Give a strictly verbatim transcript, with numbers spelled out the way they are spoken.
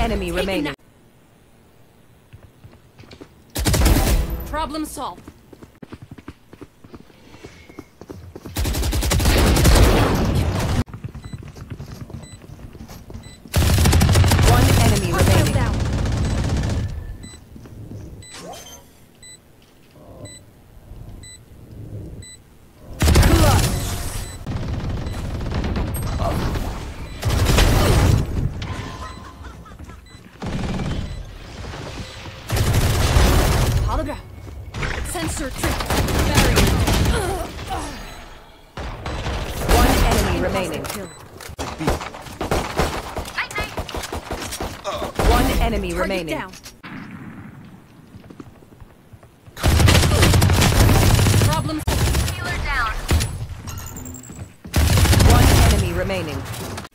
enemy remaining. Problem solved. One enemy remaining. Down. Sensor trip. One enemy remaining. One enemy Target remaining. down. Problem. Healer down. One enemy remaining.